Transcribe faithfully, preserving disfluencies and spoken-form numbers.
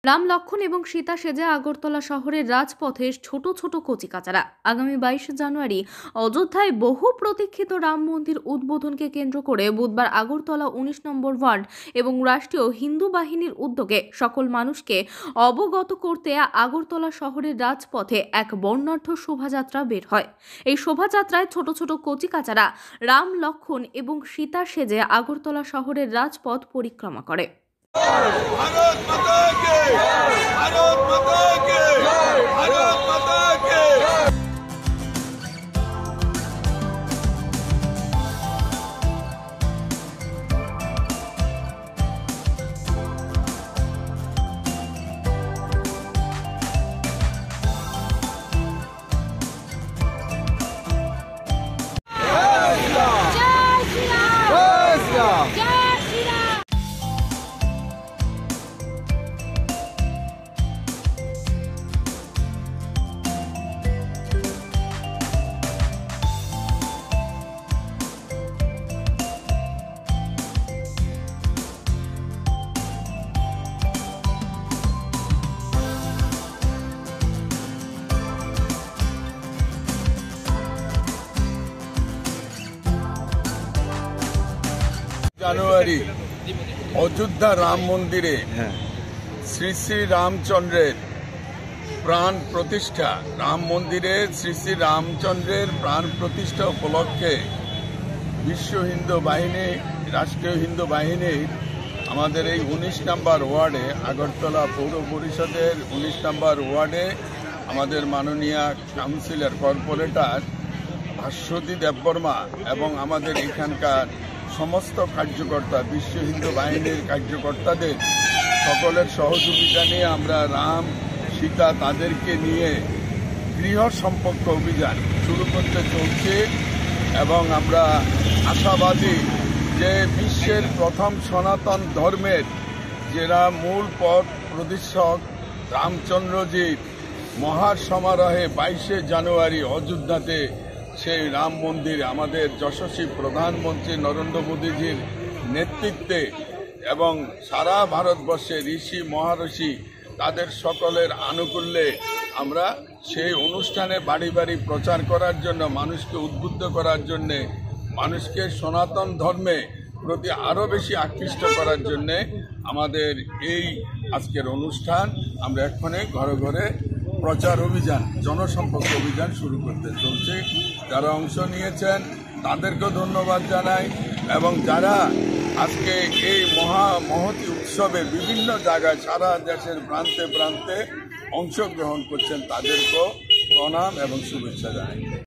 রাম লক্ষণ এবং সীতা সেজে আগরতলা শহরের রাজপথে ছোট ছোট কচিকাচারা আগামী বাইশে জানুয়ারি অযোধ্যায় বহু প্রতীক্ষিত রাম মন্দির উদ্বোধনকে কেন্দ্র করে বুধবার আগরতলা উনিশ নম্বর ওয়ার্ড এবং রাষ্ট্রীয় হিন্দু বাহিনীর উদ্যোগে সকল মানুষকে অবগত করতে আগরতলা শহরের রাজপথে এক বর্ণাঢ্য শোভাযাত্রা বের হয়। এই শোভাযাত্রায় ছোট ছোট কচিকাচারা রাম লক্ষণ এবং সীতা সেজে আগরতলা শহরের রাজপথ পরিক্রমা করে। भारत माता के भारत माता के भारत माता के জানুয়ারি অযোধ্যা রাম মন্দিরে শ্রী শ্রী রামচন্দ্রের প্রাণ প্রতিষ্ঠা রাম মন্দিরে শ্রী শ্রী রামচন্দ্রের প্রাণ প্রতিষ্ঠা উপলক্ষে বিশ্ব হিন্দু বাহিনী রাষ্ট্রীয় হিন্দু বাহিনীর আমাদের এই উনিশ নম্বর ওয়ার্ডে আগরতলা পৌর পরিষদের উনিশ নম্বর ওয়ার্ডে আমাদের মাননীয় কাউন্সিলর কর্পোরেটর ভাস্বতী দেববর্মা এবং আমাদের এখানকার সমস্ত কার্যকর্তা বিশ্ব হিন্দু বাহিনীর কার্যকর্তাদের সকলের সহযোগিতা নিয়ে আমরা রাম সীতা তাদেরকে নিয়ে গৃহ সম্পর্ক অভিযান শুরু করতে চলছে এবং আমরা আশাবাদী যে বিশ্বের প্রথম সনাতন ধর্মের যারা মূল পথ প্রদর্শক রামচন্দ্রজির মহাসমারোহে বাইশে জানুয়ারি অযোধ্যাতে সেই রাম মন্দির আমাদের যশস্বী প্রধানমন্ত্রী নরেন্দ্র মোদীজির নেতৃত্বে এবং সারা ভারতবর্ষে ঋষি মহারষি তাদের সকলের আনুকূল্যে আমরা সেই অনুষ্ঠানে বাড়ি বাড়ি প্রচার করার জন্য মানুষকে উদ্বুদ্ধ করার জন্য মানুষকে সনাতন ধর্মে প্রতি আরও বেশি আকৃষ্ট করার জন্য আমাদের এই আজকের অনুষ্ঠান আমরা এক্ষণে ঘরে ঘরে প্রচার অভিযান জনসম্পর্ক অভিযান শুরু করতে চলছে। যারা অংশ নিয়েছেন তাদেরকেও ধন্যবাদ জানাই এবং যারা আজকে এই মহা মহতি উৎসবে বিভিন্ন জায়গায় সারা দেশের প্রান্তে প্রান্তে অংশগ্রহণ করছেন তাদেরকেও প্রণাম এবং শুভেচ্ছা জানাই।